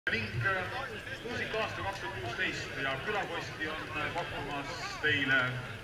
ning muusika aasta 2016 ja külaposti on pakkumas teile